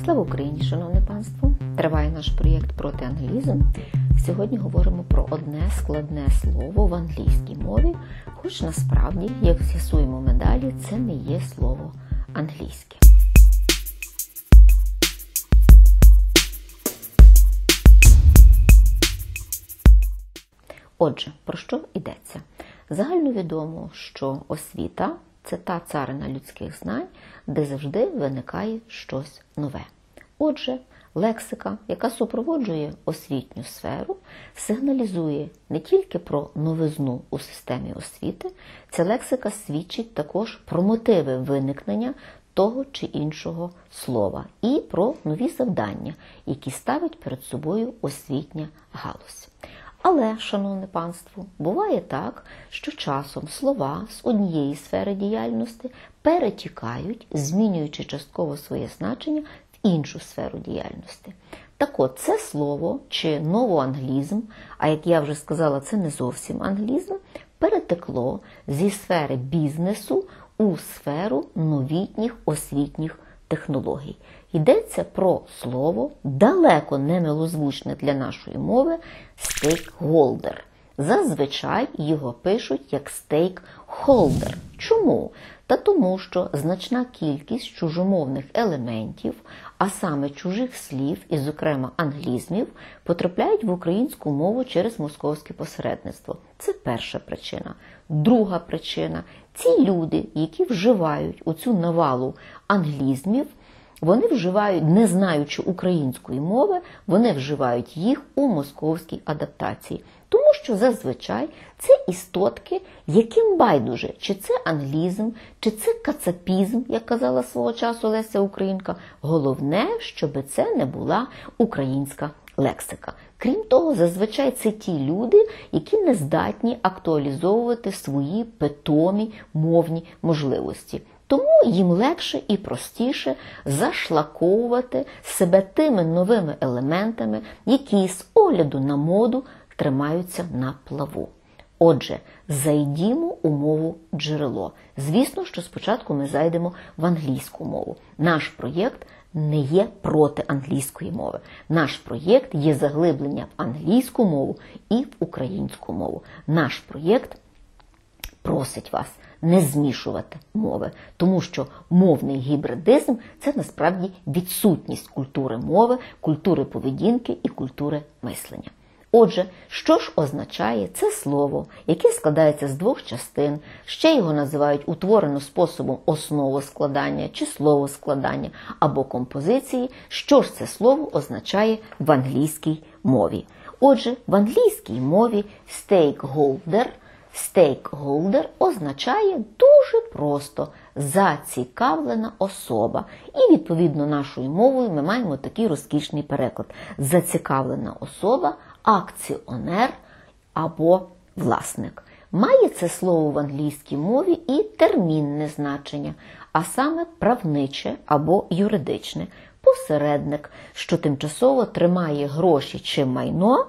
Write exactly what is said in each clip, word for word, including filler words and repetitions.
Слава Україні, шановне панство! Триває наш проєкт «Проти англізм». Сьогодні говоримо про одне складне слово в англійській мові, хоч насправді, як з'ясуємо ми далі, це не є слово англійське. Отже, про що йдеться? Загальновідомо, що освіта – це та царина людських знань, де завжди виникає щось нове. Отже, лексика, яка супроводжує освітню сферу, сигналізує не тільки про новизну у системі освіти, ця лексика свідчить також про мотиви виникнення того чи іншого слова і про нові завдання, які ставить перед собою освітня галузь. Але, шановне панство, буває так, що часом слова з однієї сфери діяльності перетікають, змінюючи частково своє значення в іншу сферу діяльності. Так от, це слово, чи новоанглізм, а як я вже сказала, це не зовсім англізм, перетекло зі сфери бізнесу у сферу новітніх освітніх технологій. Йдеться про слово, далеко не милозвучне для нашої мови, стейкхолдер. Зазвичай його пишуть як стейкхолдер. Чому? Та тому, що значна кількість чужомовних елементів, а саме чужих слів і, зокрема, англізмів, потрапляють в українську мову через московське посередництво. Це перша причина. Друга причина – ці люди, які вживають оцю навалу англізмів, вони вживають, не знаючи української мови, вони вживають їх у московській адаптації. Тому що зазвичай це істотки, яким байдуже, чи це англізм, чи це кацапізм, як казала свого часу Леся Українка. Головне, щоб це не була українська лексика. Крім того, зазвичай це ті люди, які не здатні актуалізовувати свої питомі мовні можливості. Тому їм легше і простіше зашлаковувати себе тими новими елементами, які з огляду на моду тримаються на плаву. Отже, зайдімо у мову джерело. Звісно, що спочатку ми зайдемо в англійську мову. Наш проєкт не є проти англійської мови. Наш проєкт є заглиблення в англійську мову і в українську мову. Наш проєкт просить вас не змішувати мови, тому що мовний гібридизм – це насправді відсутність культури мови, культури поведінки і культури мислення. Отже, що ж означає це слово, яке складається з двох частин, ще його називають утворено способом основоскладання чи словоскладання або композиції, що ж це слово означає в англійській мові. Отже, в англійській мові стейкхолдер – Стейкхолдер означає дуже просто зацікавлена особа. І, відповідно, нашою мовою ми маємо такий розкішний переклад. Зацікавлена особа, акціонер або власник. Має це слово в англійській мові і термінне значення, а саме правниче або юридичне. Посередник, що тимчасово тримає гроші чи майно,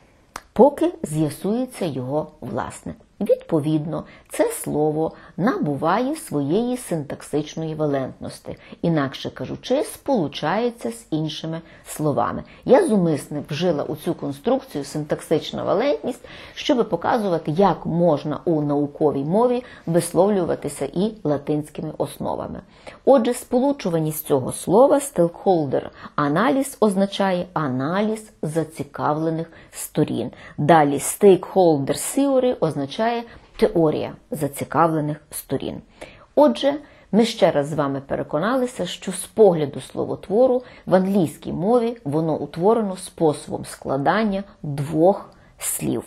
поки з'ясується його власник. Відповідно, це слово набуває своєї синтаксичної валентності, інакше кажучи, сполучається з іншими словами. Я зумисне вжила у цю конструкцію синтаксична валентність, щоб показувати, як можна у науковій мові висловлюватися і латинськими основами. Отже, сполучуваність цього слова стейкхолдер аналіз означає аналіз зацікавлених сторін. Далі stakeholder theory означає теорія зацікавлених сторін. Отже, ми ще раз з вами переконалися, що з погляду словотвору в англійській мові воно утворено способом складання двох слів.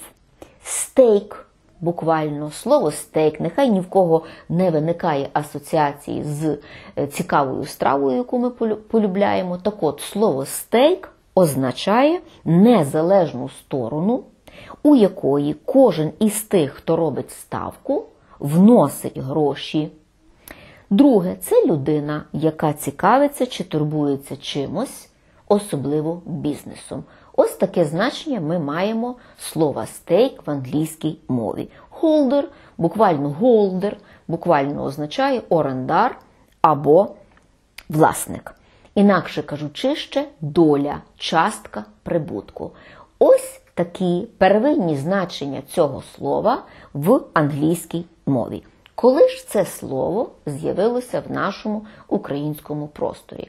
Стейк, буквально слово стейк, нехай ні в кого не виникає асоціації з цікавою стравою, яку ми полюбляємо. Так от, слово стейк означає незалежну сторону, у якої кожен із тих, хто робить ставку, вносить гроші. Друге – це людина, яка цікавиться чи турбується чимось, особливо бізнесом. Ось таке значення ми маємо слова стейк в англійській мові. Holder, буквально holder, буквально означає орендар або власник. Інакше кажучи, ще доля, частка прибутку. Ось такі первинні значення цього слова в англійській мові. Коли ж це слово з'явилося в нашому українському просторі?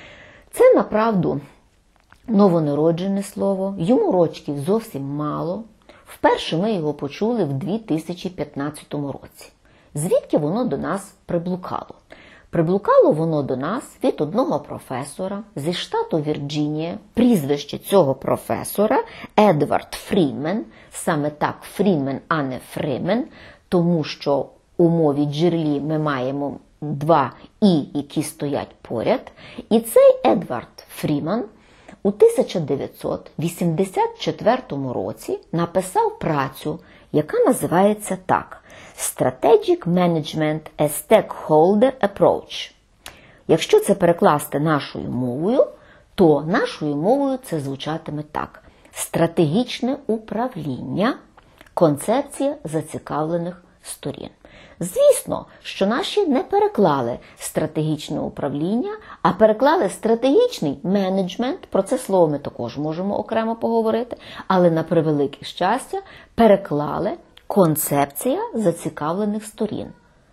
Це, направду, новонароджене слово, йому рочків зовсім мало. Вперше ми його почули в дві тисячі п'ятнадцятому році. Звідки воно до нас приблукало? Приблукало воно до нас від одного професора зі штату Вірджинія. Прізвище цього професора Едвард Фрімен, саме так Фрімен, а не Фримен, тому що у мові джерелі ми маємо два «і», які стоять поряд. І цей Едвард Фрімен у тисяча дев'ятсот вісімдесят четвертому році написав працю, яка називається так «Strategic Management as Stakeholder Approach». Якщо це перекласти нашою мовою, то нашою мовою це звучатиме так. Стратегічне управління, концепція зацікавлених сторін. Звісно, що наші не переклали стратегічне управління, а переклали стратегічний менеджмент, про це слово ми також можемо окремо поговорити, але на превелике щастя переклали концепція зацікавлених сторін,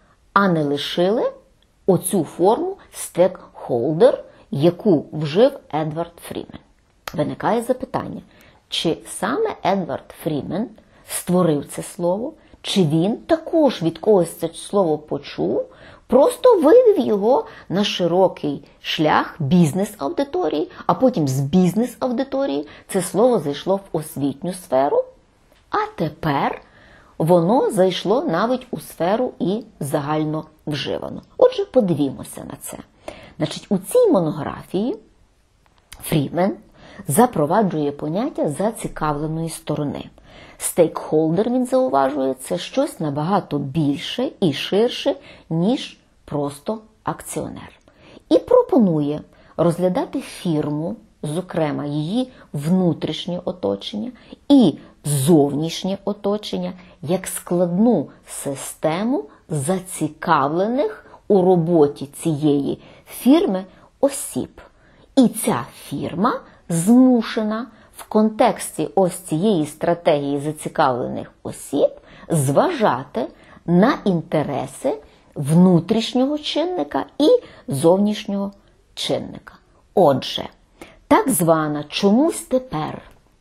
а не лишили оцю форму стейкхолдер, яку вжив Едвард Фрімен. Виникає запитання, чи саме Едвард Фрімен створив це слово, чи він також від когось це слово почув, просто вивів його на широкий шлях бізнес-аудиторії, а потім з бізнес-аудиторії це слово зайшло в освітню сферу, а тепер воно зайшло навіть у сферу і загально вживану. Отже, подивімося на це. Значить, у цій монографії Фрімен запроваджує поняття зацікавленої сторони. Стейкхолдер, він зауважує, це щось набагато більше і ширше, ніж просто акціонер. І пропонує розглядати фірму, зокрема її внутрішнє оточення і зовнішнє оточення, як складну систему зацікавлених у роботі цієї фірми осіб. І ця фірма змушена в контексті ось цієї стратегії зацікавлених осіб зважати на інтереси внутрішнього чинника і зовнішнього чинника. Отже, так звана чомусь тепер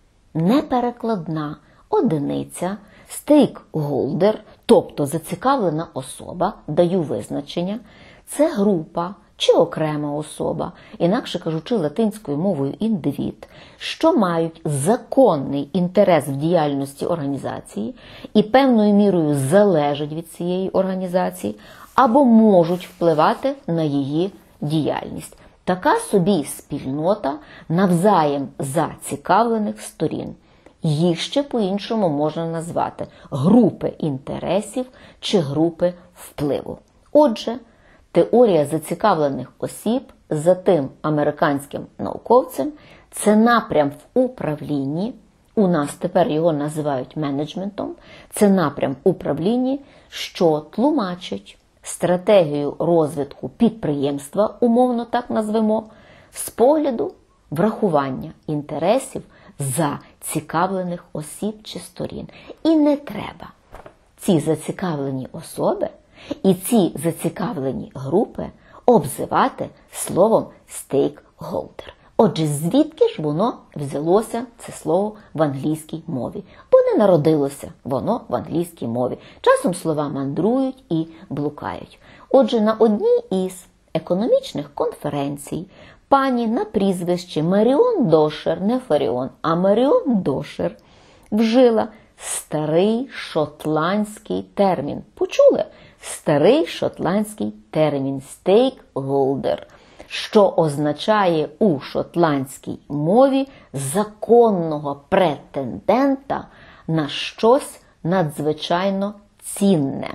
неперекладна одиниця, стейкхолдер, тобто зацікавлена особа, даю визначення, це група чи окрема особа, інакше кажучи латинською мовою індивід, що мають законний інтерес в діяльності організації і певною мірою залежать від цієї організації, або можуть впливати на її діяльність. Така собі спільнота навзаєм зацікавлених сторін. Їх ще по-іншому можна назвати групи інтересів чи групи впливу. Отже, теорія зацікавлених осіб за тим американським науковцем – це напрям в управлінні, у нас тепер його називають менеджментом, це напрям в управлінні, що тлумачить стратегію розвитку підприємства, умовно так назвемо, з погляду врахування інтересів зацікавлених осіб чи сторін. І не треба ці зацікавлені особи і ці зацікавлені групи обзивати словом стейкхолдер. Отже, звідки ж воно взялося, це слово, в англійській мові? Бо не народилося воно в англійській мові. Часом слова мандрують і блукають. Отже, на одній із економічних конференцій пані на прізвище Маріон Дошер, не Фаріон, а Маріон Дошер, вжила старий шотландський термін. Почули? Старий шотландський термін стейкхолдер, що означає у шотландській мові законного претендента на щось надзвичайно цінне.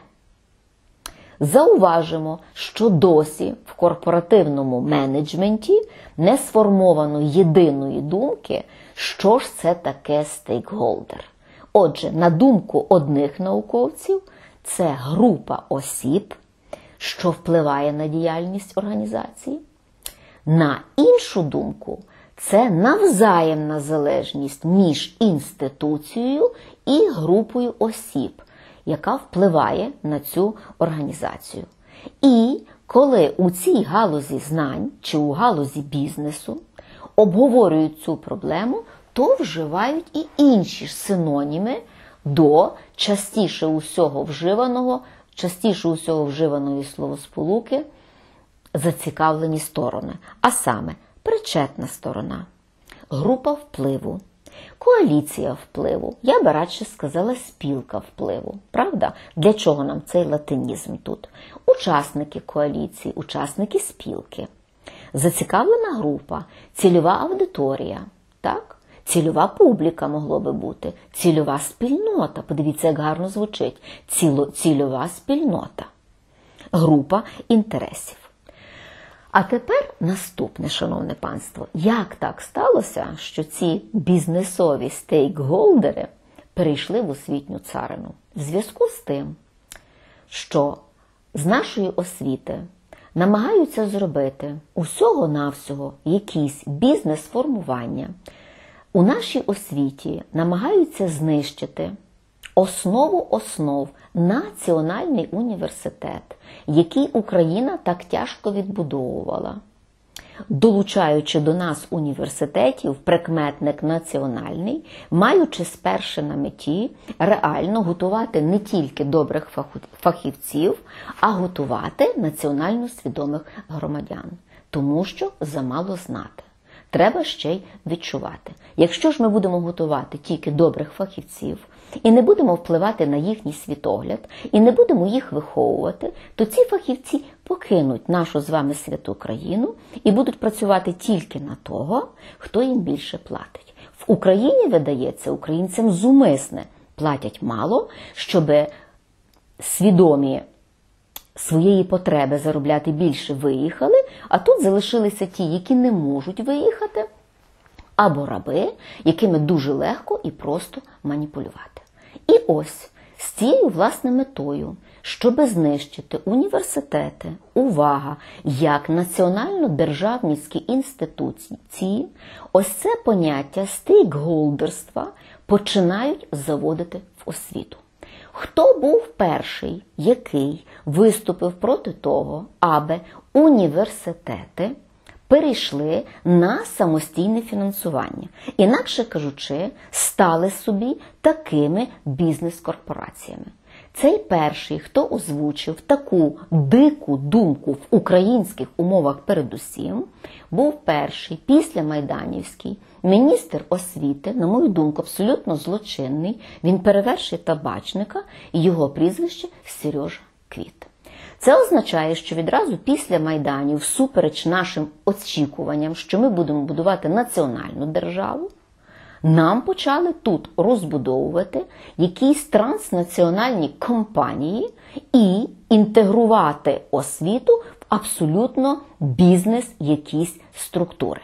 Зауважимо, що досі в корпоративному менеджменті не сформовано єдиної думки, що ж це таке стейкхолдер. Отже, на думку одних науковців, це група осіб, що впливає на діяльність організації. На іншу думку, це навзаємна залежність між інституцією і групою осіб, яка впливає на цю організацію. І коли у цій галузі знань чи у галузі бізнесу обговорюють цю проблему, то вживають і інші ж синоніми до частіше усього вживаного, частіше усього вживаної словосполуки зацікавлені сторони, а саме причетна сторона, група впливу, коаліція впливу, я би радше сказала спілка впливу, правда? Для чого нам цей латинізм тут? Учасники коаліції, учасники спілки, зацікавлена група, цільова аудиторія, так? Цільова публіка могло би бути, цільова спільнота, подивіться, як гарно звучить, Ціло, цільова спільнота, група інтересів. А тепер наступне, шановне панство. Як так сталося, що ці бізнесові стейкхолдери перейшли в освітню царину? В зв'язку з тим, що з нашої освіти намагаються зробити усього-навсього якісь бізнес-формування. У нашій освіті намагаються знищити основу основ національний університет, який Україна так тяжко відбудовувала, долучаючи до нас університетів прикметник національний, маючи спершу на меті реально готувати не тільки добрих фахівців, а готувати національно свідомих громадян. Тому що замало знати. Треба ще й відчувати. Якщо ж ми будемо готувати тільки добрих фахівців, і не будемо впливати на їхній світогляд, і не будемо їх виховувати, то ці фахівці покинуть нашу з вами святу країну і будуть працювати тільки на того, хто їм більше платить. В Україні, видається, українцям зумисне платять мало, щоб свідомі своєї потреби заробляти більше виїхали, а тут залишилися ті, які не можуть виїхати, або раби, якими дуже легко і просто маніпулювати. І ось з цією власне метою, щоб знищити університети, увага, як національно-державницькі інституції, ось це поняття стейкхолдерства починають заводити в освіту. Хто був перший, який виступив проти того, аби університети перейшли на самостійне фінансування? Інакше кажучи, стали собі такими бізнес-корпораціями. Цей перший, хто озвучив таку дику думку в українських умовах передусім, був перший після Майданівський міністр освіти, на мою думку, абсолютно злочинний, він перевершує Табачника, і його прізвище Сережа Квіт. Це означає, що відразу після Майданів, всупереч нашим очікуванням, що ми будемо будувати національну державу, нам почали тут розбудовувати якісь транснаціональні компанії і інтегрувати освіту в абсолютно бізнес якісь структури.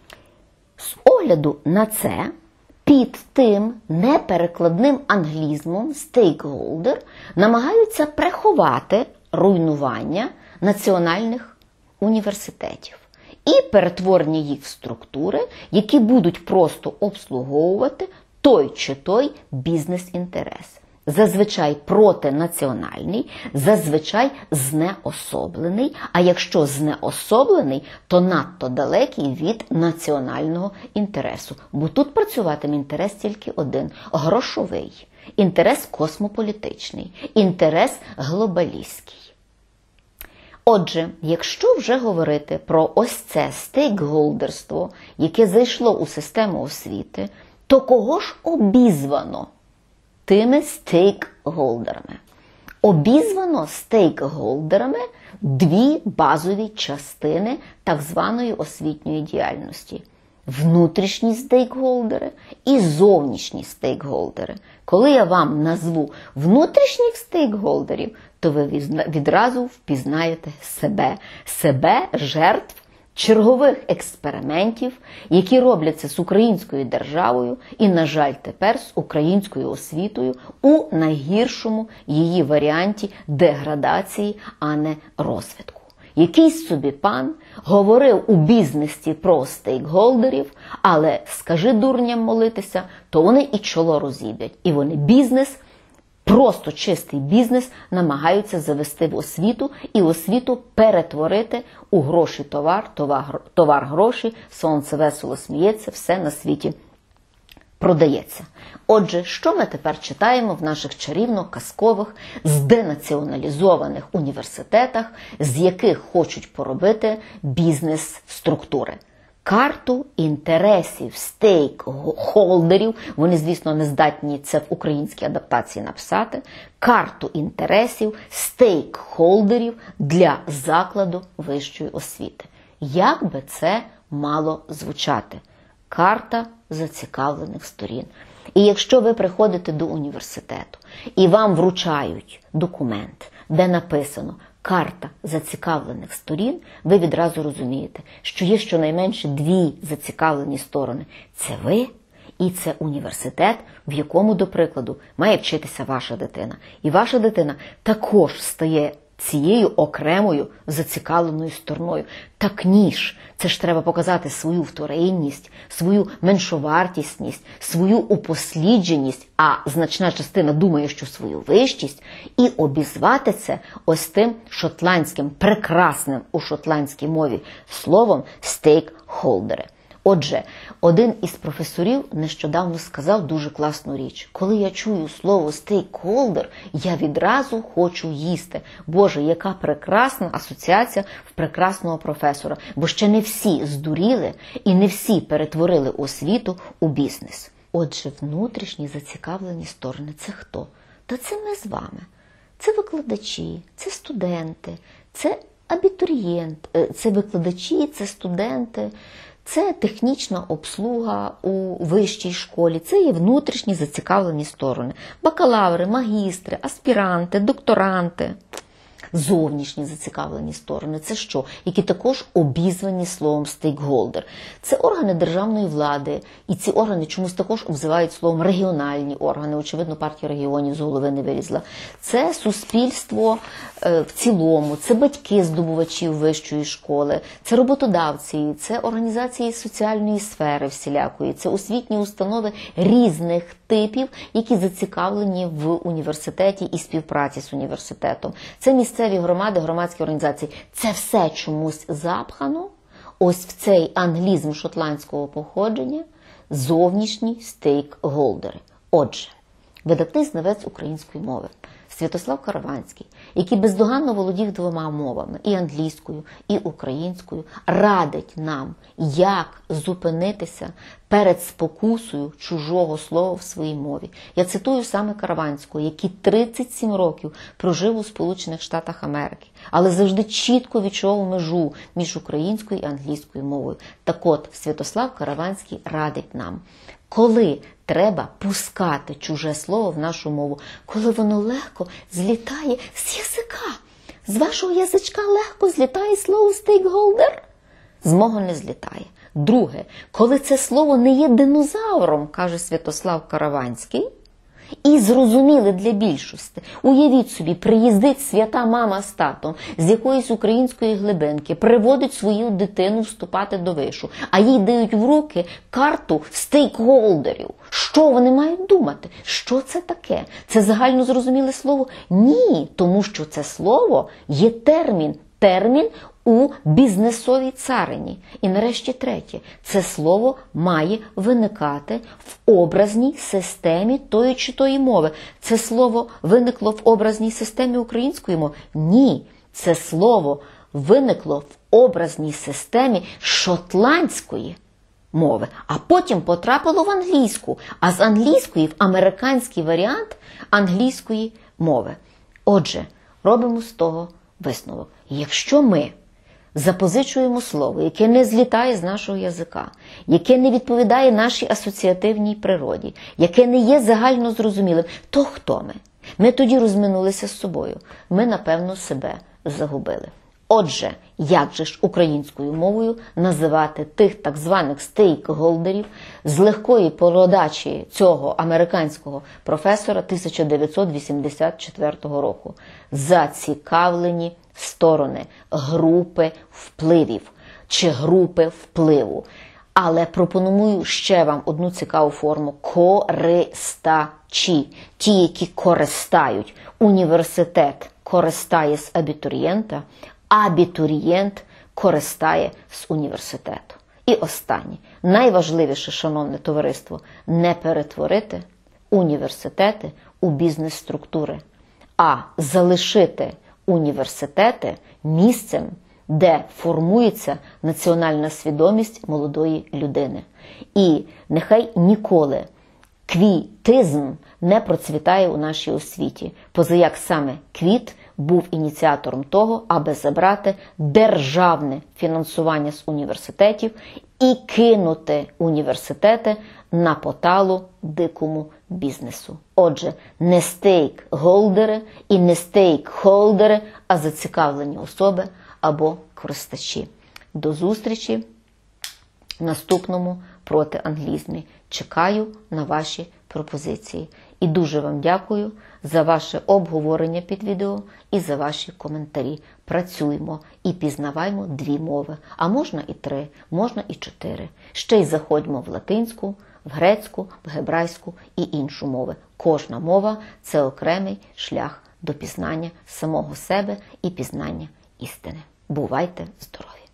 З огляду на це, під тим неперекладним англізмом стейкхолдер намагаються приховати руйнування національних університетів і перетворення їх в структури, які будуть просто обслуговувати той чи той бізнес-інтерес. Зазвичай протинаціональний, зазвичай знеособлений, а якщо знеособлений, то надто далекий від національного інтересу. Бо тут працюватиме інтерес тільки один – грошовий, інтерес космополітичний, інтерес глобалістський. Отже, якщо вже говорити про ось це стейкхолдерство, яке зайшло у систему освіти, то кого ж обізвано тими стейкхолдерами? Обізвано стейкхолдерами дві базові частини так званої освітньої діяльності. Внутрішні стейкхолдери і зовнішні стейкхолдери. Коли я вам назву внутрішніх стейкхолдерів, то ви відразу впізнаєте себе, себе жертв чергових експериментів, які робляться з українською державою і, на жаль, тепер з українською освітою у найгіршому її варіанті деградації, а не розвитку. якийсь собі пан говорив у бізнесі про стейкхолдерів, але скажи дурням молитися, то вони і чоло розіб'ять. І вони бізнес, просто чистий бізнес, намагаються завести в освіту і освіту перетворити у гроші-товар, товар-гроші, сонце весело сміється, все на світі продається. Отже, що ми тепер читаємо в наших чарівно-казкових, зденаціоналізованих університетах, з яких хочуть поробити бізнес-структури? Карту інтересів стейкхолдерів, вони, звісно, не здатні це в українській адаптації написати, карту інтересів стейкхолдерів для закладу вищої освіти. Як би це мало звучати? Карта зацікавлених сторін. І якщо ви приходите до університету і вам вручають документ, де написано «карта зацікавлених сторін», ви відразу розумієте, що є щонайменше дві зацікавлені сторони. Це ви і це університет, в якому, до прикладу, має вчитися ваша дитина. І ваша дитина також стає цією окремою зацікавленою стороною. Так ніж, це ж треба показати свою вторинність, свою меншовартісність, свою упослідженість, а значна частина думає, що свою вищість, і обізвати це ось тим шотландським, прекрасним у шотландській мові словом «стейкхолдери». Отже, один із професорів нещодавно сказав дуже класну річ. Коли я чую слово «стейкхолдер», я відразу хочу їсти. Боже, яка прекрасна асоціація в прекрасного професора. Бо ще не всі здуріли і не всі перетворили освіту у бізнес. Отже, внутрішні зацікавлені сторони – це хто? Та це ми з вами. Це викладачі, це студенти, це абітурієнти, це викладачі, це студенти, це технічна обслуга у вищій школі, це є внутрішні зацікавлені сторони. Бакалаври, магістри, аспіранти, докторанти. Зовнішні зацікавлені сторони – це що? Які також обізвані словом «стейкхолдер». Це органи державної влади, і ці органи чомусь також обзивають словом «регіональні органи». Очевидно, партія регіонів з голови не вилізла. Це суспільство е, в цілому, це батьки здобувачів вищої школи, це роботодавці, це організації соціальної сфери всілякої, це освітні установи різних типів, які зацікавлені в університеті і співпраці з університетом. Це місцеві громади, громадські організації. Це все чомусь запхано ось в цей англізм шотландського походження – зовнішні стейкхолдери. Отже, видатний знавець української мови Святослав Караванський, який бездоганно володів двома мовами – і англійською, і українською, радить нам, як зупинитися перед спокусою чужого слова в своїй мові. Я цитую саме Караванського, який тридцять сім років прожив у Сполучених Штатах Америки, але завжди чітко відчував межу між українською і англійською мовою. Так от, Святослав Караванський радить нам, коли треба пускати чуже слово в нашу мову, коли воно легко злітає з язика. З вашого язичка легко злітає слово «стейкхолдер»? З мого не злітає. Друге, коли це слово не є динозавром, каже Святослав Караванський, і зрозуміли для більшості. Уявіть собі, приїздить свята мама з татом з якоїсь української глибинки, приводить свою дитину вступати до вишу, а їй дають в руки карту стейкхолдерів. Що вони мають думати? Що це таке? Це загально зрозуміле слово? Ні, тому що це слово є термін. Термін у бізнесовій царині. І нарешті третє. Це слово має виникати в образній системі тої чи тої мови. Це слово виникло в образній системі української мови? Ні. Це слово виникло в образній системі шотландської мови, а потім потрапило в англійську, а з англійської в американський варіант англійської мови. Отже, робимо з того висновок. Якщо ми запозичуємо слово, яке не злітає з нашого язика, яке не відповідає нашій асоціативній природі, яке не є загально зрозумілим, то хто ми? Ми тоді розминулися з собою. Ми, напевно, себе загубили. Отже, як же ж українською мовою називати тих так званих стейкхолдерів з легкої передачі цього американського професора тисяча дев'ятсот вісімдесят четвертого року? Зацікавлені сторони групи впливів чи групи впливу. Але пропоную ще вам одну цікаву форму – користачі. Ті, які користають. Університет користає з абітурієнта, абітурієнт користає з університету. І останнє, найважливіше, шановне товариство, не перетворити університети у бізнес-структури, а залишити університети місцем, де формується національна свідомість молодої людини. І нехай ніколи квітизм не процвітає у нашій освіті, позаяк саме квіт був ініціатором того, аби забрати державне фінансування з університетів і кинути університети на поталу дикому бізнесу. Отже, не стейкхолдери і не стейкхолдери, а зацікавлені особи або користачі. До зустрічі в наступному протианглізмі. Чекаю на ваші пропозиції. І дуже вам дякую за ваше обговорення під відео і за ваші коментарі. Працюємо і пізнаваймо дві мови. А можна і три, можна і чотири. Ще й заходьмо в латинську, в грецьку, в гебрайську і іншу мови. Кожна мова – це окремий шлях до пізнання самого себе і пізнання істини. Бувайте здорові!